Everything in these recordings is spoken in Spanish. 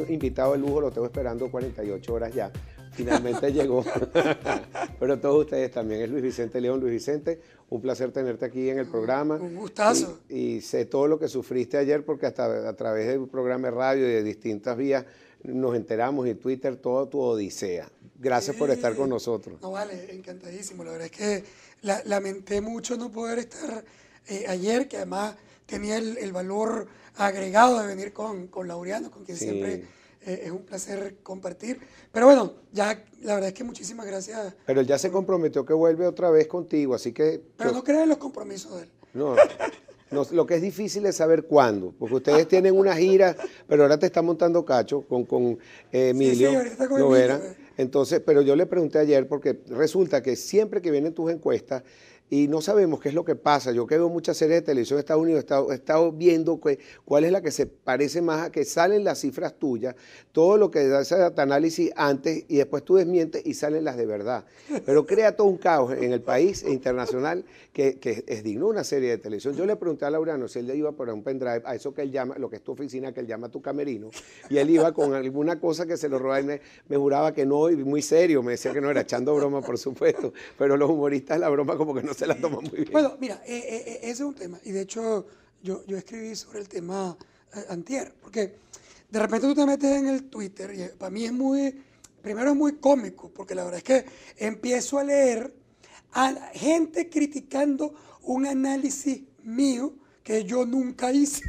invitado de lujo, lo tengo esperando 48 horas ya. Finalmente llegó. Pero todos ustedes también. Es Luis Vicente León. Luis Vicente, un placer tenerte aquí en el programa. Un gustazo. Y sé todo lo que sufriste ayer porque hasta a través de un programa de radio y de distintas vías nos enteramos y Twitter, toda tu odisea. Gracias por estar con nosotros. No vale, encantadísimo. La verdad es que lamenté mucho no poder estar ayer, que además tenía el valor agregado de venir con Laureano, con quien siempre es un placer compartir. Pero bueno, ya la verdad es que muchísimas gracias. Pero él ya se comprometió que vuelve otra vez contigo, así que... Pero no crean los compromisos de él. No, lo que es difícil es saber cuándo, porque ustedes tienen una gira, pero ahora te está montando Cacho con Emilio ahorita está con Lovera. Emilio. Entonces, pero yo le pregunté ayer, porque resulta que siempre que vienen tus encuestas, y no sabemos qué es lo que pasa. Yo que veo muchas series de televisión de Estados Unidos, he estado viendo cuál es la que se parece más a que salen las cifras tuyas, todo lo que da ese análisis antes y después tú desmientes y salen las de verdad. Pero crea todo un caos en el país e internacional que es digno de una serie de televisión. Yo le pregunté a Laureano si él le iba por un pendrive, a eso que él llama, lo que es tu oficina, que él llama tu camerino, y él iba con alguna cosa que se lo robaba y me juraba que no, y muy serio, me decía que no era echando broma, por supuesto, pero los humoristas la broma como que no se la toman muy bien. Bueno, mira, ese es un tema, y de hecho yo escribí sobre el tema antier, porque de repente tú te metes en el Twitter y para mí es primero es muy cómico, porque la verdad es que empiezo a leer a gente criticando un análisis mío que yo nunca hice,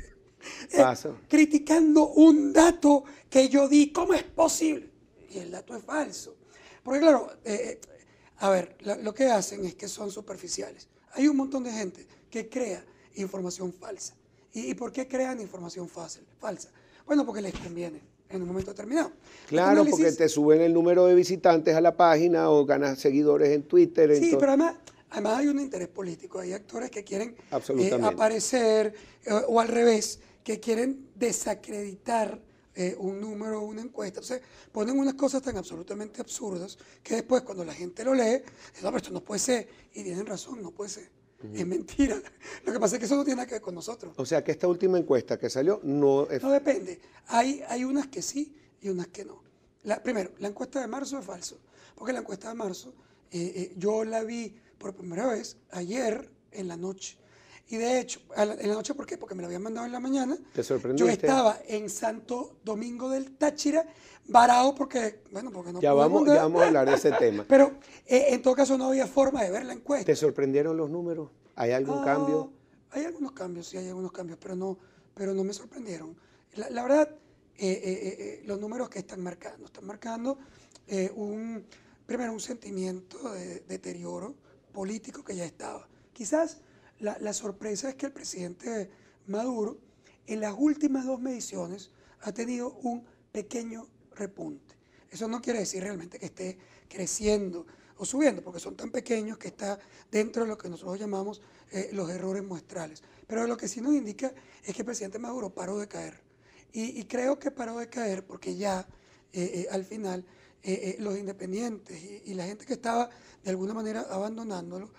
criticando un dato que yo di, ¿cómo es posible? Y el dato es falso, porque claro, a ver, lo que hacen es que son superficiales. Hay un montón de gente que crea información falsa. ¿Y por qué crean información falsa? Bueno, porque les conviene en un momento determinado. Claro, porque te suben el número de visitantes a la página o ganas seguidores en Twitter. Sí, pero además hay un interés político. Hay actores que quieren aparecer o al revés, que quieren desacreditar un número o una encuesta. Entonces ponen unas cosas tan absolutamente absurdas que después cuando la gente lo lee, dice, no, pero esto no puede ser. Y tienen razón, no puede ser. Es mentira. Lo que pasa es que eso no tiene nada que ver con nosotros. O sea que esta última encuesta que salió no es... No depende. Hay unas que sí y unas que no. Primero, la encuesta de marzo es falso. Porque la encuesta de marzo yo la vi por primera vez ayer en la noche. Y de hecho, en la noche, ¿por qué? Porque me lo habían mandado en la mañana. ¿Te sorprendió? Yo estaba en Santo Domingo del Táchira, varado porque no ya vamos a hablar de ese tema. Pero en todo caso no había forma de ver la encuesta. ¿Te sorprendieron los números? ¿Hay algún cambio? Hay algunos cambios, sí hay algunos cambios, pero no me sorprendieron. La verdad, los números que están marcando primero un sentimiento de deterioro político que ya estaba. Quizás la sorpresa es que el presidente Maduro en las últimas 2 mediciones ha tenido un pequeño repunte. Eso no quiere decir realmente que esté creciendo o subiendo, porque son tan pequeños que está dentro de lo que nosotros llamamos los errores muestrales. Pero lo que sí nos indica es que el presidente Maduro paró de caer. Y creo que paró de caer porque ya al final los independientes y la gente que estaba de alguna manera abandonándolo,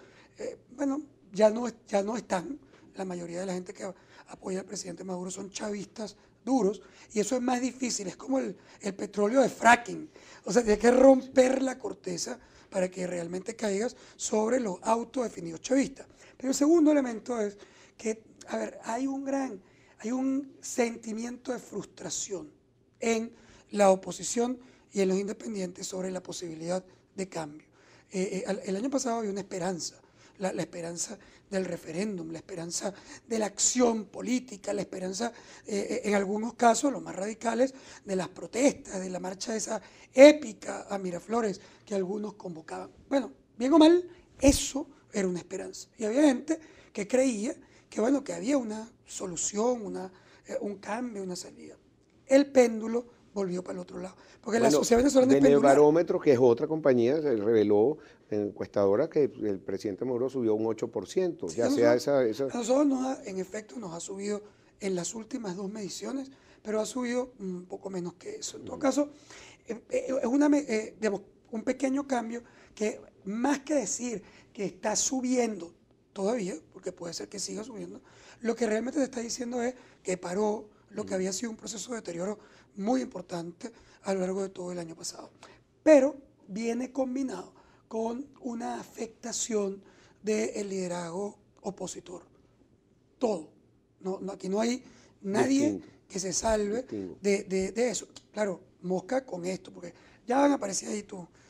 ya no están. La mayoría de la gente que apoya al presidente Maduro son chavistas duros, y eso es más difícil, es como el petróleo de fracking. O sea, tienes que romper la corteza para que realmente caigas sobre los autodefinidos chavistas. Pero el segundo elemento es que, a ver, hay un sentimiento de frustración en la oposición y en los independientes sobre la posibilidad de cambio. El año pasado había una esperanza, la esperanza del referéndum, la esperanza de la acción política, la esperanza, en algunos casos, los más radicales, de las protestas, de la marcha esa épica a Miraflores que algunos convocaban. Bueno, bien o mal, eso era una esperanza. Y había gente que creía que había una solución, un cambio, una salida. El péndulo volvió para el otro lado. Porque la sociedad venezolana es pendular. Barómetro, que es otra compañía, se reveló encuestadora que el presidente Maduro subió un 8%. Sí, ya a nosotros en efecto nos ha subido en las últimas 2 mediciones, pero ha subido un poco menos que eso. En todo caso, es un pequeño cambio que más que decir que está subiendo todavía, porque puede ser que siga subiendo, lo que realmente te está diciendo es que paró lo que había sido un proceso de deterioro muy importante a lo largo de todo el año pasado. Pero viene combinado con una afectación del liderazgo opositor. Todo. Aquí no hay nadie Distinto. que se salve Distingo. de eso. Claro, mosca con esto, porque ya van a aparecer ahí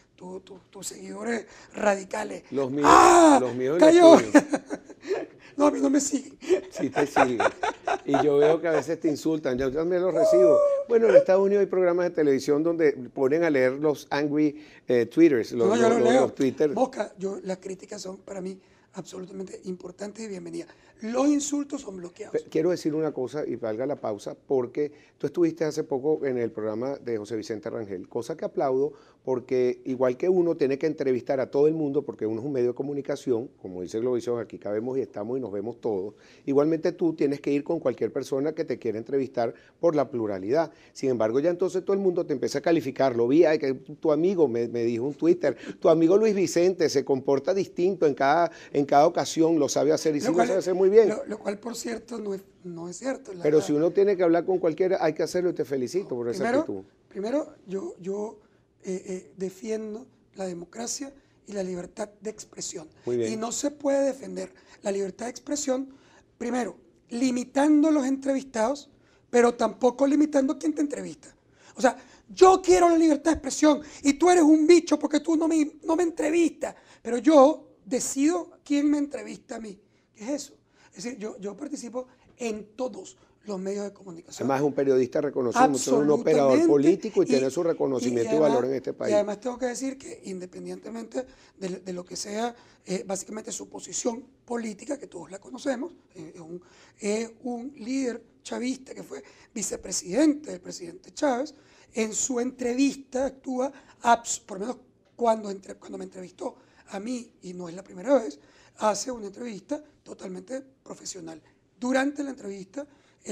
tus seguidores radicales. Los míos, ¡Ah! los míos y ¡Cayó! los tuyos. No, a mí no me siguen. Sí te siguen. Y yo veo que a veces te insultan, yo también los recibo. Bueno, en Estados Unidos hay programas de televisión donde ponen a leer los angry tweeters, No, yo lo leo. los Twitter. Mosca, las críticas son para mí absolutamente importantes y bienvenidas. Los insultos son bloqueados. Quiero decir una cosa y valga la pausa, porque tú estuviste hace poco en el programa de José Vicente Rangel, cosa que aplaudo porque igual que uno tiene que entrevistar a todo el mundo, porque uno es un medio de comunicación, como dice Globovisión, aquí cabemos y estamos y nos vemos todos, igualmente tú tienes que ir con cualquier persona que te quiera entrevistar por la pluralidad. Sin embargo, ya entonces todo el mundo te empieza a calificar, lo vi, que tu amigo me dijo en Twitter, tu amigo Luis Vicente se comporta distinto en cada ocasión, lo sabe hacer y sí lo sabe hacer muy bien. Lo cual, por cierto, no es cierto. Pero si uno tiene que hablar con cualquiera, hay que hacerlo y te felicito por esa actitud. Primero, yo defiendo la democracia y la libertad de expresión. Muy bien. Y no se puede defender la libertad de expresión, primero, limitando los entrevistados, pero tampoco limitando quien te entrevista. O sea, yo quiero la libertad de expresión y tú eres un bicho porque tú no me entrevistas, pero yo decido quién me entrevista a mí. ¿Qué es eso? Es decir, yo participo en todos los medios de comunicación. Además es un periodista reconocido, es un operador político y tiene su reconocimiento y valor en este país. Y además tengo que decir que independientemente de lo que sea básicamente su posición política, que todos la conocemos, es un líder chavista que fue vicepresidente del presidente Chávez, en su entrevista actúa, por lo menos cuando me entrevistó a mí, y no es la primera vez, hace una entrevista totalmente profesional. Durante la entrevista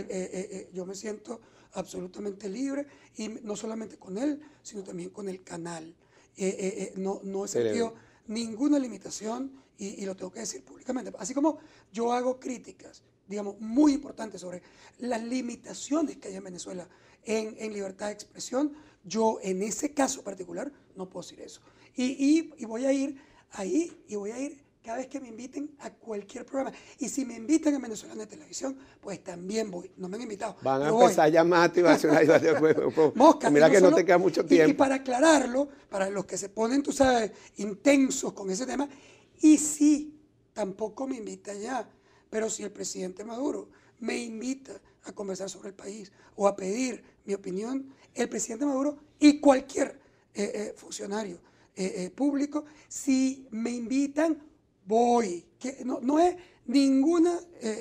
yo me siento absolutamente libre, y no solamente con él, sino también con el canal. No he sentido ninguna limitación y lo tengo que decir públicamente. Así como yo hago críticas, digamos, muy importantes sobre las limitaciones que hay en Venezuela en libertad de expresión, yo en ese caso particular no puedo decir eso. Y voy a ir ahí y voy a ir cada vez que me inviten a cualquier programa. Y si me invitan a Venezolana de Televisión, pues también voy. No me han invitado. Van a empezar a llamarte y va a hacer Mosca, mira que no te queda mucho tiempo. Y para aclararlo, para los que se ponen, tú sabes, intensos con ese tema, y sí, tampoco me invita ya, pero si el presidente Maduro me invita a conversar sobre el país o a pedir mi opinión, el presidente Maduro y cualquier funcionario público, si me invitan, voy. Que no es ninguna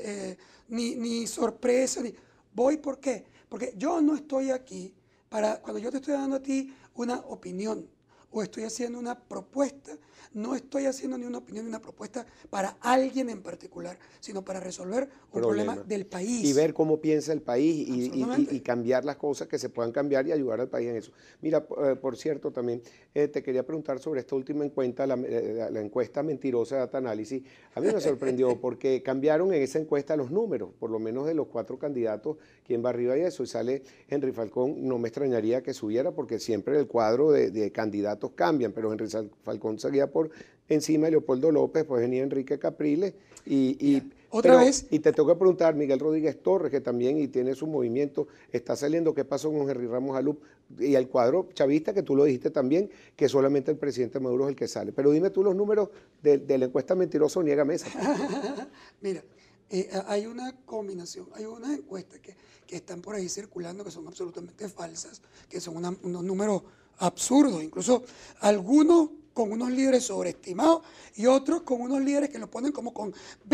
ni sorpresa. Voy, ¿por qué? Porque yo no estoy aquí cuando yo te estoy dando a ti una opinión o estoy haciendo una propuesta, no estoy haciendo ni una opinión ni una propuesta para alguien en particular, sino para resolver un problema del país. Y ver cómo piensa el país y cambiar las cosas que se puedan cambiar y ayudar al país en eso. Mira, por cierto, también te quería preguntar sobre esta última encuesta, la encuesta mentirosa de Data Analysis. A mí me sorprendió porque cambiaron en esa encuesta los números, por lo menos de los 4 candidatos, quién va arriba y eso, y sale Henry Falcón. No me extrañaría que subiera porque siempre el cuadro de candidatos cambian, pero Henry Falcón seguía por encima de Leopoldo López, pues venía Enrique Capriles y te tengo que preguntar, Miguel Rodríguez Torres, que también y tiene su movimiento, está saliendo, ¿qué pasó con Henry Ramos Alup? Y el cuadro chavista, que tú lo dijiste también, que solamente el presidente Maduro es el que sale. Pero dime tú los números de la encuesta mentirosa o niégame esa. Mira, hay una combinación, hay unas encuestas que están por ahí circulando que son absolutamente falsas, que son unos números absurdos, incluso algunos con unos líderes sobreestimados y otros con unos líderes que lo ponen como con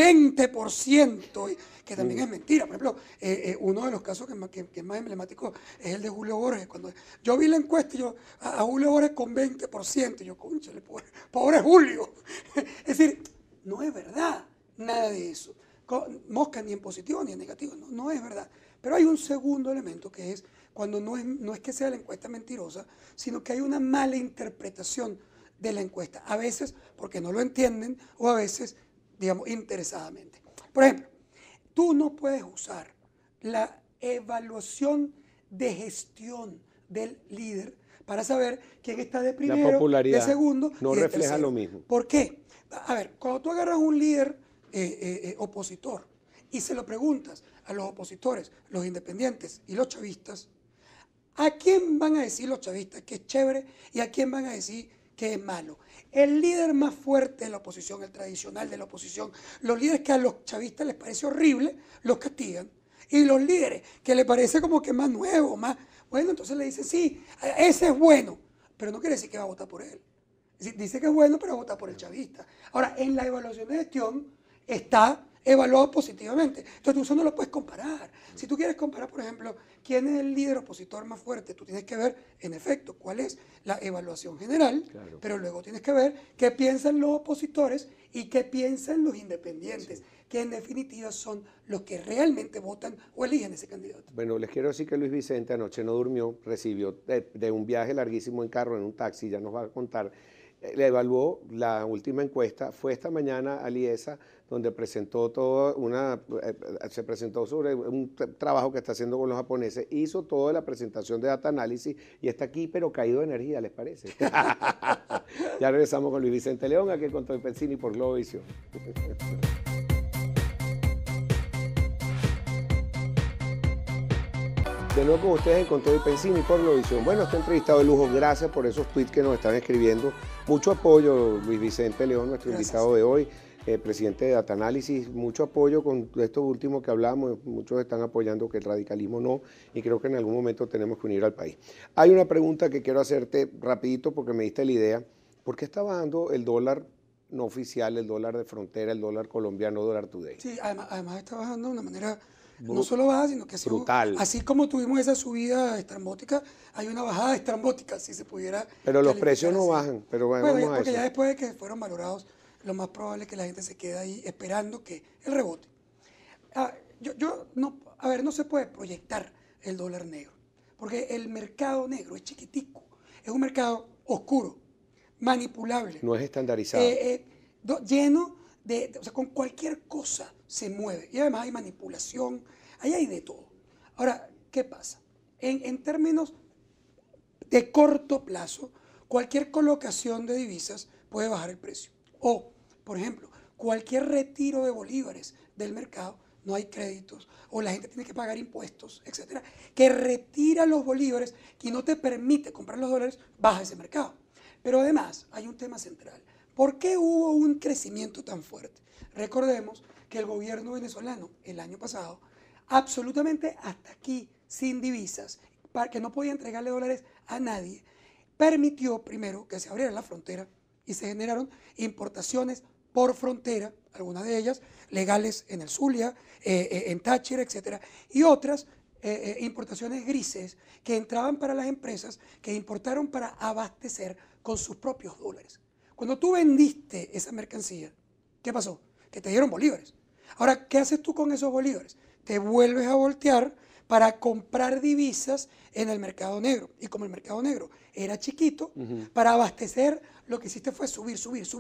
20%, que también es mentira. Por ejemplo, uno de los casos que es más emblemático es el de Julio Borges. Cuando yo vi la encuesta, a Julio Borges con 20%, yo, cónchale, pobre Julio. Es decir, no es verdad nada de eso. Mosca ni en positivo ni en negativo, no es verdad. Pero hay un segundo elemento que es cuando no es que sea la encuesta mentirosa, sino que hay una mala interpretación de la encuesta. A veces porque no lo entienden o a veces digamos, interesadamente. Por ejemplo, tú no puedes usar la evaluación de gestión del líder para saber quién está de La primero, de popularidad segundo no y de refleja tercero. lo mismo. ¿Por qué? A ver, cuando tú agarras un líder opositor y se lo preguntas a los opositores, los independientes y los chavistas, ¿a quién van a decir los chavistas que es chévere y a quién van a decir que es malo? El líder más fuerte de la oposición, el tradicional de la oposición, los líderes que a los chavistas les parece horrible, los castigan. Y los líderes que les parece como que más nuevo, más... Bueno, entonces le dicen, sí, ese es bueno, pero no quiere decir que va a votar por él. Dice que es bueno, pero va a votar por el chavista. Ahora, en la evaluación de gestión está evaluado positivamente. Entonces tú eso no lo puedes comparar. Si tú quieres comparar, por ejemplo, quién es el líder opositor más fuerte, tú tienes que ver, en efecto, cuál es la evaluación general, claro, pero luego tienes que ver qué piensan los opositores y qué piensan los independientes, sí, que en definitiva son los que realmente votan o eligen ese candidato. Bueno, les quiero decir que Luis Vicente anoche no durmió, recibió de un viaje larguísimo en carro, en un taxi, ya nos va a contar. Le evaluó la última encuesta, fue esta mañana a Liesa, donde presentó se presentó sobre un trabajo que está haciendo con los japoneses, hizo toda la presentación de Data Analysis y está aquí, pero caído de energía, ¿les parece? Ya regresamos con Luis Vicente León, aquí con Toy Pensini por Globovisión. De nuevo con ustedes en Control Pensini por Globovisión. Bueno, este entrevistado de lujo, gracias por esos tweets que nos están escribiendo. Mucho apoyo, Luis Vicente León, nuestro invitado de hoy, presidente de Data Analysis. Mucho apoyo con esto último que hablamos. Muchos están apoyando que el radicalismo no, y creo que en algún momento tenemos que unir al país. Hay una pregunta que quiero hacerte rapidito porque me diste la idea. ¿Por qué está bajando el dólar no oficial, el dólar de frontera, el dólar colombiano, dólar today? Sí, además está bajando de una manera... No solo baja, sino que brutal. Así como tuvimos esa subida estrambótica, hay una bajada estrambótica, si se pudiera. Pero los precios no bajan. Pero bueno, vamos a porque eso. ya después de que fueron valorados, lo más probable es que la gente se quede ahí esperando que el rebote. No se puede proyectar el dólar negro, porque el mercado negro es chiquitico, es un mercado oscuro, manipulable. No es estandarizado. Lleno o sea, con cualquier cosa se mueve. Y además hay manipulación, ahí hay de todo. Ahora, ¿qué pasa? En términos de corto plazo, cualquier colocación de divisas puede bajar el precio. O, por ejemplo, cualquier retiro de bolívares del mercado, no hay créditos, o la gente tiene que pagar impuestos, etcétera, que retira los bolívares y no te permite comprar los dólares, baja ese mercado. Pero además hay un tema central. ¿Por qué hubo un crecimiento tan fuerte? Recordemos que el gobierno venezolano el año pasado, absolutamente hasta aquí, sin divisas, para que no podía entregarle dólares a nadie, permitió primero que se abriera la frontera y se generaron importaciones por frontera, algunas de ellas legales en el Zulia, en Táchira, etcétera, y otras importaciones grises que entraban para las empresas que importaron para abastecer con sus propios dólares. Cuando tú vendiste esa mercancía, ¿qué pasó? Que te dieron bolívares. Ahora, ¿qué haces tú con esos bolívares? Te vuelves a voltear para comprar divisas en el mercado negro. Y como el mercado negro era chiquito, para abastecer, lo que hiciste fue subir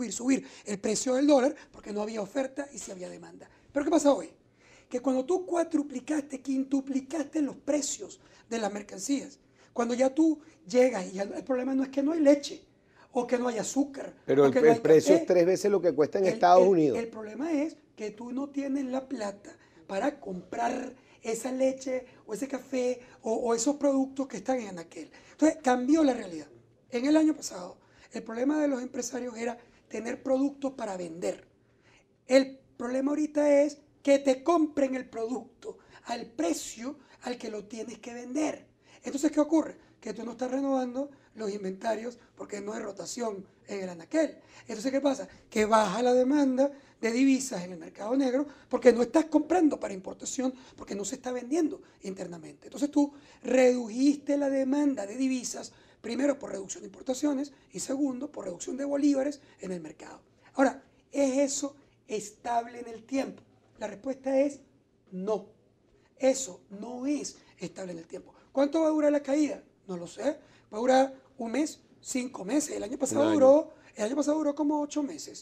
el precio del dólar porque no había oferta y sí había demanda. ¿Pero qué pasa hoy? Que cuando tú cuatruplicaste, quintuplicaste los precios de las mercancías, cuando ya tú llegas y ya el problema no es que no hay leche, o que no hay azúcar. Pero el precio es 3 veces lo que cuesta en Estados Unidos. El problema es que tú no tienes la plata para comprar esa leche o ese café o esos productos que están en aquel. Entonces cambió la realidad. En el año pasado, el problema de los empresarios era tener productos para vender. El problema ahorita es que te compren el producto al precio al que lo tienes que vender. Entonces, ¿qué ocurre? Que tú no estás renovando los inventarios porque no hay rotación en el anaquel. Entonces, ¿qué pasa? Que baja la demanda de divisas en el mercado negro porque no estás comprando para importación, porque no se está vendiendo internamente. Entonces, tú redujiste la demanda de divisas, primero por reducción de importaciones y segundo por reducción de bolívares en el mercado. Ahora, ¿es eso estable en el tiempo? La respuesta es no. Eso no es estable en el tiempo. ¿Cuánto va a durar la caída? No lo sé. Va a durar un mes, 5 meses. El año pasado duró como 8 meses,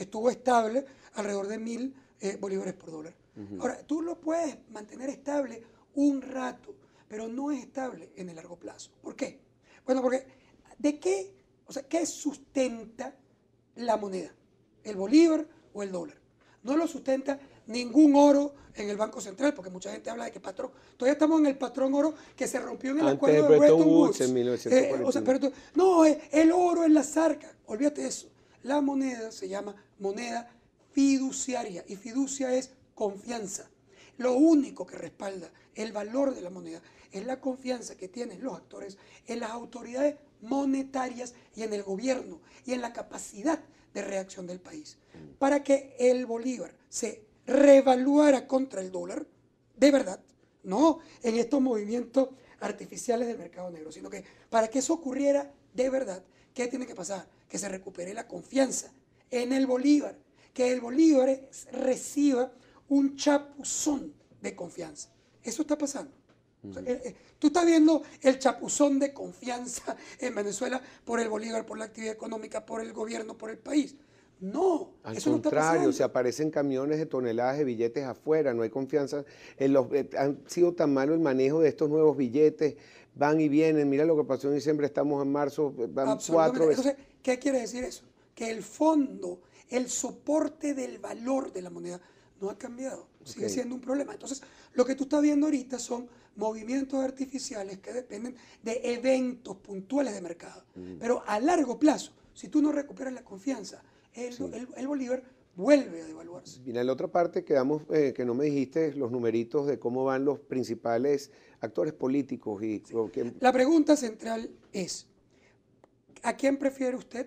que estuvo estable alrededor de 1.000 bolívares por dólar. Ahora, tú lo puedes mantener estable un rato, pero no es estable en el largo plazo. ¿Por qué? Bueno, porque ¿de qué? O sea, ¿qué sustenta la moneda? ¿El bolívar o el dólar? No lo sustenta ningún oro en el Banco Central, porque mucha gente habla de que patrón, todavía estamos en el patrón oro que se rompió en el Antes acuerdo de de Bretton Bretton Woods Woods. en 1949. O sea, pero no, el oro en las arcas, olvídate de eso. La moneda se llama moneda fiduciaria y fiducia es confianza. Lo único que respalda el valor de la moneda es la confianza que tienen los actores en las autoridades monetarias y en el gobierno y en la capacidad de reacción del país. Para que el bolívar se revaluara contra el dólar, de verdad, no en estos movimientos artificiales del mercado negro, sino que para que eso ocurriera de verdad, ¿qué tiene que pasar? Que se recupere la confianza en el bolívar, que el bolívar reciba un chapuzón de confianza. Eso está pasando. O sea, tú estás viendo el chapuzón de confianza en Venezuela por el bolívar, por la actividad económica, por el gobierno, por el país. No, Al eso no está contrario, pasando. se aparecen camiones de toneladas de billetes afuera, no hay confianza. Han sido tan malo el manejo de estos nuevos billetes, van y vienen. Mira lo que pasó en diciembre, estamos en marzo, van 4 veces. Entonces, ¿qué quiere decir eso? Que el fondo, el soporte del valor de la moneda no ha cambiado, sigue siendo un problema. Entonces, lo que tú estás viendo ahorita son movimientos artificiales que dependen de eventos puntuales de mercado. Pero a largo plazo, si tú no recuperas la confianza, el bolívar vuelve a devaluarse. Mira, en la otra parte quedamos, que no me dijiste los numeritos de cómo van los principales actores políticos. La pregunta central es, ¿a quién prefiere usted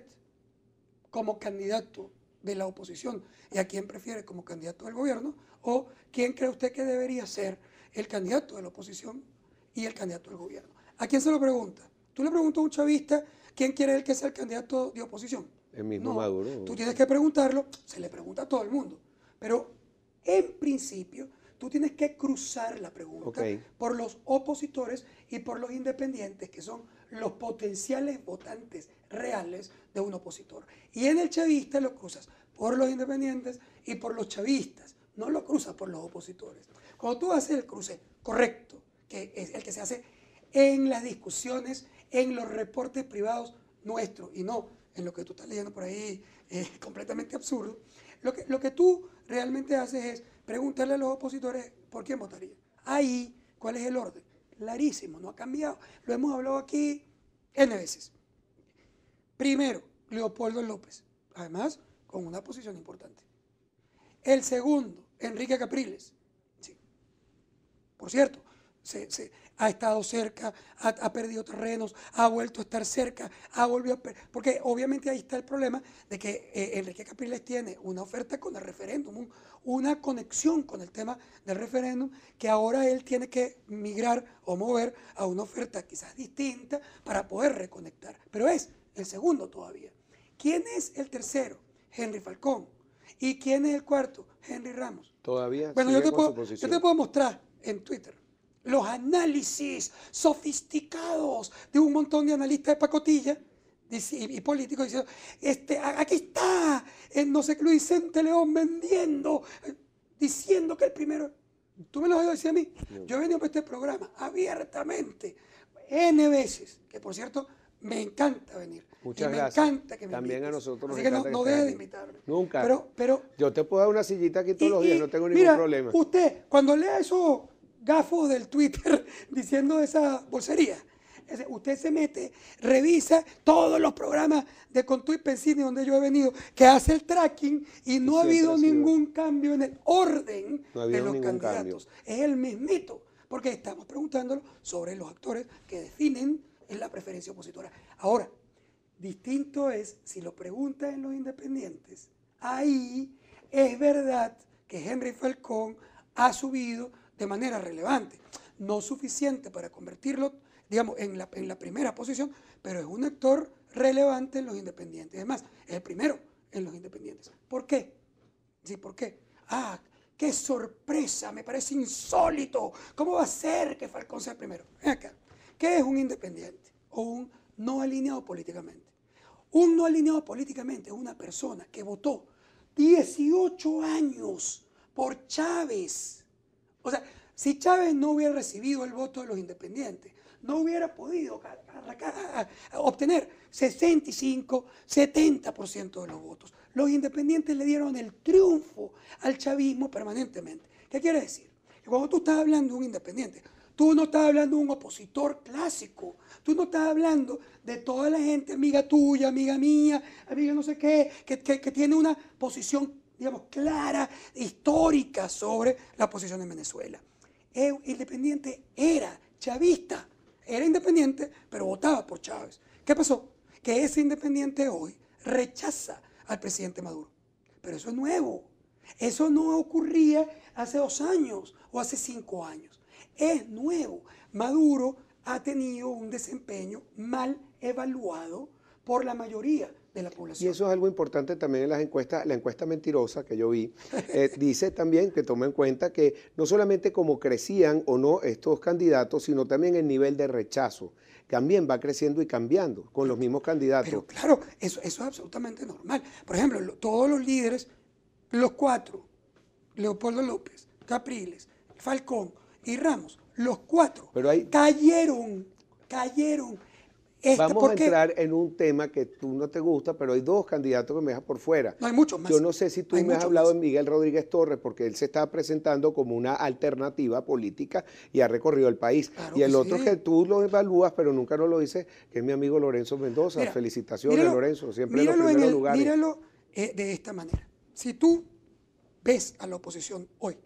como candidato de la oposición y a quién prefiere como candidato del gobierno? ¿O quién cree usted que debería ser el candidato de la oposición y el candidato del gobierno? ¿A quién se lo pregunta? Tú le preguntas a un chavista quién quiere él que sea el candidato de oposición. El mismo No, Maduro. tú tienes que preguntarlo, se le pregunta a todo el mundo. Pero en principio, tú tienes que cruzar la pregunta por los opositores y por los independientes, que son los potenciales votantes reales de un opositor. Y en el chavista lo cruzas por los independientes y por los chavistas, no lo cruzas por los opositores. Cuando tú haces el cruce correcto, que es el que se hace en las discusiones, en los reportes privados nuestros y no en lo que tú estás leyendo por ahí, completamente absurdo, lo que tú realmente haces es preguntarle a los opositores por quién votaría. Ahí, ¿cuál es el orden? Clarísimo, no ha cambiado. Lo hemos hablado aquí N veces. Primero, Leopoldo López, además con una posición importante. El segundo, Enrique Capriles. Sí. Por cierto, ha estado cerca, ha perdido terrenos, ha vuelto a estar cerca, ha volvido a perder. Porque obviamente ahí está el problema de que Enrique Capriles tiene una oferta con el referéndum, una conexión con el tema del referéndum, que ahora él tiene que migrar o mover a una oferta quizás distinta para poder reconectar. Pero es el segundo todavía. ¿Quién es el tercero? Henry Falcón. ¿Y quién es el cuarto? Henry Ramos. Todavía. Bueno, yo te puedo mostrar en Twitter los análisis sofisticados de un montón de analistas de pacotilla y políticos diciendo, aquí está, no sé qué, Luis Vicente León vendiendo, diciendo que el primero. Tú me lo has oído decir a mí. Yo he venido para este programa abiertamente, N veces, que por cierto, me encanta venir. Muchas gracias. Me encanta que me También invites. a nosotros nos Así que encanta no que dejes estés de aquí. invitarme. Nunca. Pero yo te puedo dar una sillita aquí todos los días, no tengo ningún mira, problema. Usted, cuando lea esos gafos del Twitter diciendo esa bolsería, usted se mete, revisa todos los programas de Contuit Pensini donde yo he venido, que hace el tracking y no ha habido ningún cambio en el orden de los candidatos. Es el mismito, porque estamos preguntándolo sobre los actores que definen la preferencia opositora. Ahora, distinto es si lo preguntan en los independientes. Ahí es verdad que Henry Falcón ha subido de manera relevante. No suficiente para convertirlo, digamos, en la primera posición, pero es un actor relevante en los independientes. Además, es el primero en los independientes. ¿Por qué? Sí, ¿por qué? ¡Qué sorpresa! Me parece insólito. ¿Cómo va a ser que Falcón sea el primero? Ven acá. ¿Qué es un independiente o un no alineado políticamente? Un no alineado políticamente es una persona que votó 18 años por Chávez. O sea, si Chávez no hubiera recibido el voto de los independientes, no hubiera podido obtener 65, 70% de los votos. Los independientes le dieron el triunfo al chavismo permanentemente. ¿Qué quiere decir? Que cuando tú estás hablando de un independiente, tú no estás hablando de un opositor clásico. Tú no estás hablando de toda la gente, amiga tuya, amiga mía, amiga no sé qué, que tiene una posición, digamos, clara, histórica sobre la posición en Venezuela. El independiente era chavista, era independiente, pero votaba por Chávez. ¿Qué pasó? Que ese independiente hoy rechaza al presidente Maduro. Pero eso es nuevo. Eso no ocurría hace 2 años o hace 5 años. Es nuevo. Maduro ha tenido un desempeño mal evaluado por la mayoría de la población. Y eso es algo importante también en las encuestas. La encuesta mentirosa que yo vi dice también que toma en cuenta que no solamente cómo crecían o no estos candidatos, sino también el nivel de rechazo. También va creciendo y cambiando con los mismos candidatos. Pero claro, eso es absolutamente normal. Por ejemplo, todos los líderes, los 4, Leopoldo López, Capriles, Falcón y Ramos, los 4 cayeron. Vamos a entrar en un tema que tú no te gusta, pero hay 2 candidatos que me dejas por fuera. No hay muchos más. Yo no sé si tú me has hablado de Miguel Rodríguez Torres, porque él se está presentando como una alternativa política y ha recorrido el país. Claro y el que otro sí. que tú lo evalúas, pero nunca nos lo dices, que es mi amigo Lorenzo Mendoza. Mira, felicitaciones, Lorenzo, siempre en los míralo primeros lugares. Míralo de esta manera. Si tú ves a la oposición hoy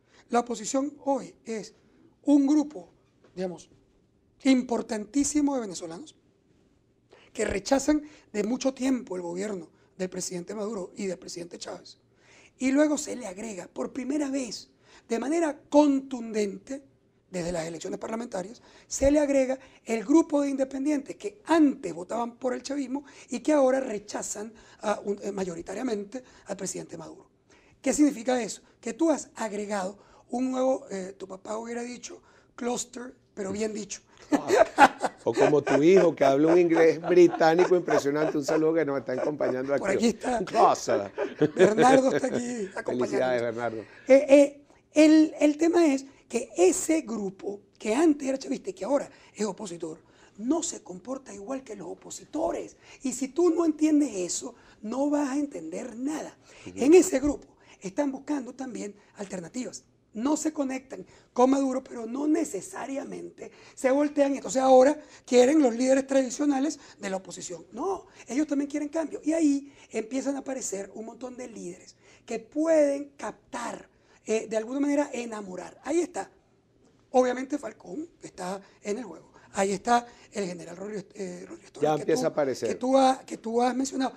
es un grupo, digamos, importantísimo de venezolanos que rechazan de mucho tiempo el gobierno del presidente Maduro y del presidente Chávez. Y luego se le agrega por primera vez, de manera contundente, desde las elecciones parlamentarias, se le agrega el grupo de independientes que antes votaban por el chavismo y que ahora rechazan mayoritariamente al presidente Maduro. ¿Qué significa eso? Que tú has agregado un nuevo, tu papá hubiera dicho, clúster, pero bien dicho. O como tu hijo, que habla un inglés británico impresionante. Un saludo que nos está acompañando aquí. Por aquí está. Cosa. Bernardo está aquí acompañándonos. Felicidades, Bernardo. El tema es que ese grupo, que antes era chavista y que ahora es opositor, no se comporta igual que los opositores. Y si tú no entiendes eso, no vas a entender nada. En ese grupo están buscando también alternativas. No se conectan con Maduro, pero no necesariamente se voltean. Entonces ahora quieren los líderes tradicionales de la oposición. No, ellos también quieren cambio. Y ahí empiezan a aparecer un montón de líderes que pueden captar, de alguna manera enamorar. Ahí está. Obviamente Falcón está en el juego. Ahí está el general Rodríguez Torres. Ya empieza a aparecer. Que tú has mencionado.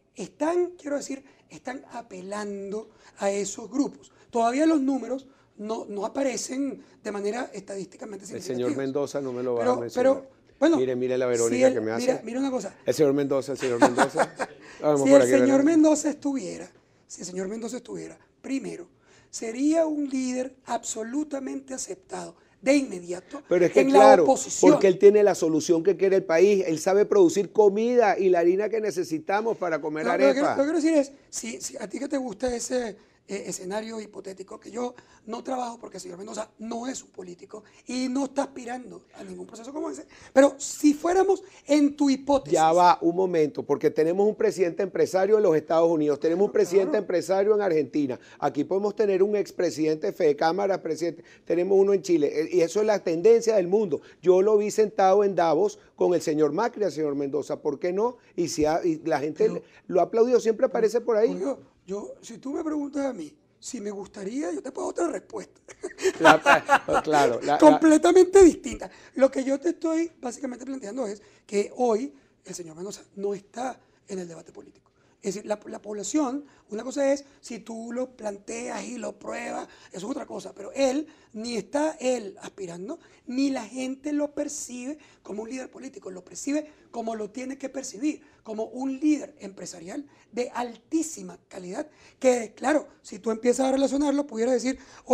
Están apelando a esos grupos. Todavía los números no aparecen de manera estadísticamente significativa. El señor Mendoza no me lo va a mencionar. Pero, bueno, mire la Verónica que me hace. Mira una cosa. El señor Mendoza. Si el señor Mendoza estuviera, primero, sería un líder absolutamente aceptado de inmediato. Pero es que en claro, la oposición. porque él tiene la solución que quiere el país. Él sabe producir comida y la harina que necesitamos para comer arepa. Lo que quiero decir es, si a ti que te gusta ese escenario hipotético, que yo no trabajo porque el señor Mendoza no es un político y no está aspirando a ningún proceso como ese, pero si fuéramos en tu hipótesis. Ya va un momento, porque tenemos un presidente empresario en los Estados Unidos, tenemos un presidente empresario en Argentina, aquí podemos tener un expresidente de Fede Cámara, presidente, tenemos uno en Chile, y eso es la tendencia del mundo. Yo lo vi sentado en Davos con el señor Macri, el señor Mendoza, ¿por qué no? Y la gente lo ha aplaudido, siempre aparece por ahí. Si tú me preguntas a mí si me gustaría, yo te puedo dar otra respuesta. Claro. Completamente distinta. Lo que yo te estoy básicamente planteando es que hoy el señor Mendoza no está en el debate político. Es decir, la población, una cosa es si tú lo planteas y lo pruebas, eso es otra cosa, pero él, ni está él aspirando, ni la gente lo percibe como un líder político, lo percibe como lo tiene que percibir, como un líder empresarial de altísima calidad, que claro, si tú empiezas a relacionarlo, pudiera decir, oye,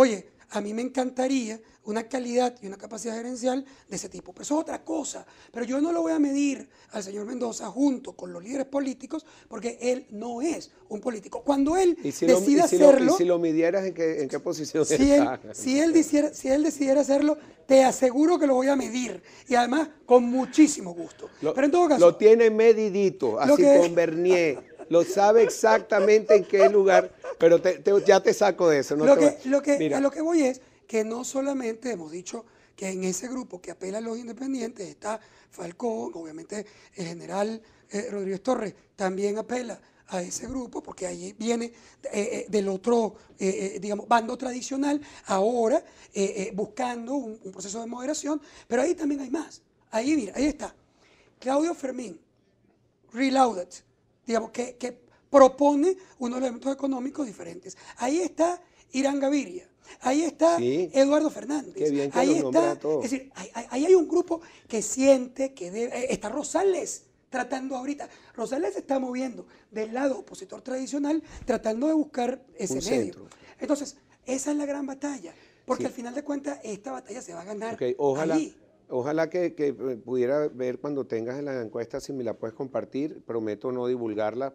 a mí me encantaría una calidad y una capacidad gerencial de ese tipo. Pero eso es otra cosa. Pero yo no lo voy a medir al señor Mendoza junto con los líderes políticos porque él no es un político. Cuando él decida hacerlo... ¿Y si lo midieras en qué posición está? Si él decidiera hacerlo, te aseguro que lo voy a medir. Y además, con muchísimo gusto. Pero en todo caso... Lo tiene medidito, así con Bernier. Lo sabe exactamente en qué lugar, pero ya te saco de eso. No a lo que voy es que no solamente hemos dicho que en ese grupo que apela a los independientes está Falcón, obviamente el general Rodríguez Torres también apela a ese grupo, porque ahí viene del otro, digamos, bando tradicional, ahora buscando un proceso de moderación, pero ahí también hay más. Ahí, mira, ahí está. Claudio Fermín, Reloaded, digamos, que propone unos elementos económicos diferentes. Ahí está Irán Gaviria, ahí está Eduardo Fernández, qué bien que ahí los nombra está, a todos. es decir, ahí hay un grupo que siente que debe, está Rosales tratando ahorita, Rosales se está moviendo del lado opositor tradicional, tratando de buscar ese medio. Entonces, esa es la gran batalla, porque al final de cuentas esta batalla se va a ganar allí. Ojalá que pudiera ver cuando tengas la encuesta, si me la puedes compartir. Prometo no divulgarla,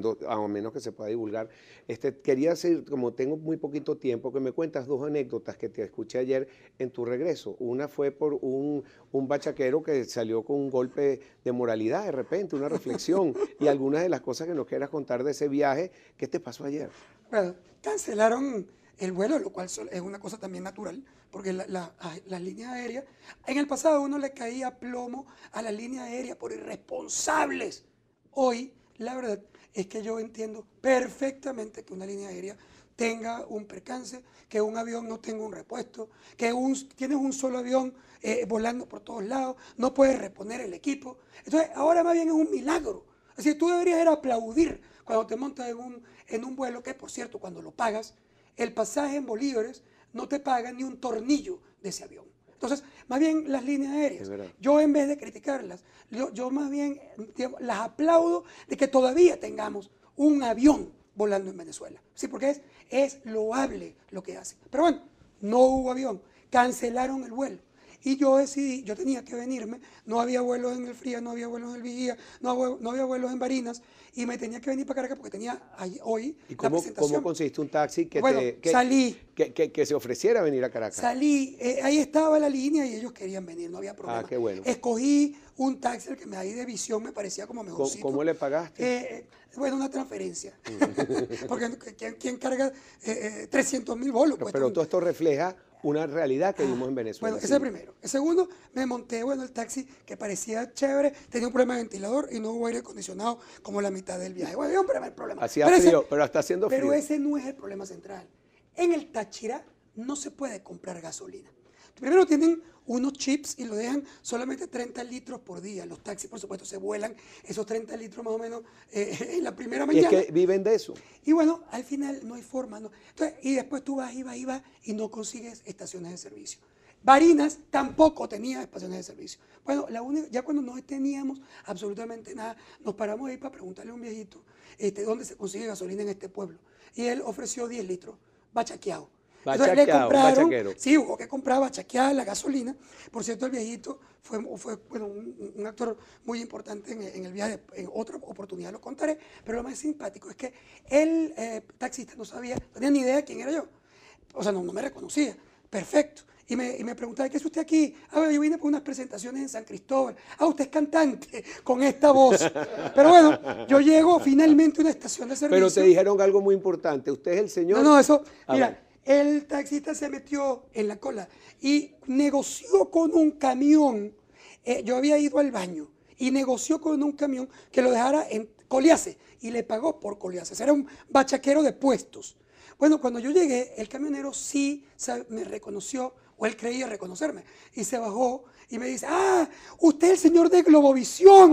a menos que se pueda divulgar. Quería hacer, como tengo muy poquito tiempo, que me cuentas 2 anécdotas que te escuché ayer en tu regreso. Una fue por un bachaquero que salió con un golpe de moralidad de repente, una reflexión, y algunas de las cosas que nos quieras contar de ese viaje. ¿Qué te pasó ayer? Bueno, cancelaron el vuelo, lo cual es una cosa también natural, porque las líneas aéreas, en el pasado uno le caía plomo a las líneas aéreas por irresponsables. Hoy, la verdad es que yo entiendo perfectamente que una línea aérea tenga un percance, que un avión no tenga un repuesto, que tienes un solo avión volando por todos lados, no puedes reponer el equipo. Entonces, ahora más bien es un milagro. Es decir, tú deberías ir a aplaudir cuando te montas en un vuelo, que por cierto, cuando lo pagas, el pasaje en bolívares no te paga ni un tornillo de ese avión. Entonces, más bien las líneas aéreas, yo en vez de criticarlas, yo más bien digamos, las aplaudo de que todavía tengamos un avión volando en Venezuela. Sí, porque es loable lo que hacen. Pero bueno, no hubo avión, cancelaron el vuelo. Y yo decidí, yo tenía que venirme, no había vuelos en el Fría, no había vuelos en el Vigía, no había vuelos en Barinas, y me tenía que venir para Caracas porque tenía hoy ¿Y la presentación. ¿Cómo conseguiste un taxi salí. Que se ofreciera venir a Caracas? Salí, ahí estaba la línea y ellos querían venir, no había problema. Ah, qué bueno. Escogí un taxi, el que me ahí de visión me parecía como mejorcito. ¿Cómo le pagaste? Bueno, una transferencia. Porque ¿quién carga 300.000 bolos? Pero todo esto refleja una realidad que vimos en Venezuela. Bueno, ese es el primero. El segundo, me monté, el taxi que parecía chévere, tenía un problema de ventilador y no hubo aire acondicionado como la mitad del viaje. Bueno, había un primer problema. Hacía frío, pero está haciendo frío. Pero ese no es el problema central. En el Táchira no se puede comprar gasolina. Primero tienen unos chips y lo dejan solamente 30 litros por día. Los taxis, por supuesto, se vuelan esos 30 litros más o menos en la primera mañana. Y es que viven de eso. Y bueno, al final no hay forma. ¿No? Entonces, y después tú vas y no consigues estaciones de servicio. Barinas tampoco tenía estaciones de servicio. Bueno, ya cuando no teníamos absolutamente nada, nos paramos ahí para preguntarle a un viejito dónde se consigue gasolina en este pueblo. Y él ofreció 10 litros, bachaqueado. Entonces le compraron, sí, hubo que comprar bachaqueada la gasolina. Por cierto, el viejito fue un actor muy importante en el viaje, en otra oportunidad lo contaré, pero lo más simpático es que el taxista no tenía ni idea de quién era yo. O sea, no me reconocía. Perfecto. Y me preguntaba, ¿qué es usted aquí? Yo vine por unas presentaciones en San Cristóbal. Usted es cantante con esta voz. Pero bueno, yo llego finalmente a una estación de servicio. Pero te dijeron algo muy importante. ¿Usted es el señor? No, eso, mira. El taxista se metió en la cola y negoció con un camión. Yo había ido al baño y negoció con un camión que lo dejara en Coliase y le pagó por Coliase. Era un bachaquero de puestos. Bueno, cuando yo llegué, el camionero sí me reconoció, o él creía reconocerme, y se bajó y me dice, usted es el señor de Globovisión.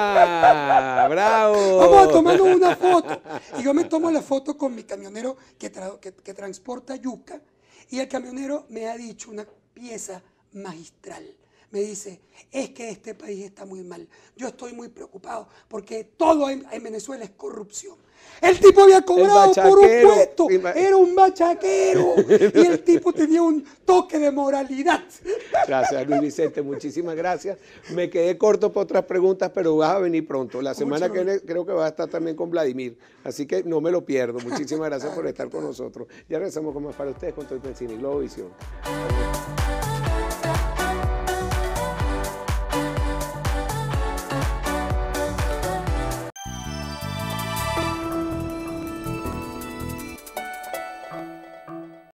¡Ajá! ¡Bravo! Vamos a tomarnos una foto. Y yo me tomo la foto con mi camionero que transporta yuca, y el camionero me ha dicho una pieza magistral. me dice, es que este país está muy mal. Yo estoy muy preocupado porque todo en Venezuela es corrupción. El tipo había cobrado por un puesto, era un bachaquero y el tipo tenía un toque de moralidad. Gracias, Luis Vicente, muchísimas gracias. Me quedé corto por otras preguntas, pero vas a venir pronto. La semana que viene creo que vas a estar también con Vladimir, así que no me lo pierdo. Muchísimas gracias por estar con nosotros. Ya regresamos con más para ustedes con Todo el Cine y Globovisión.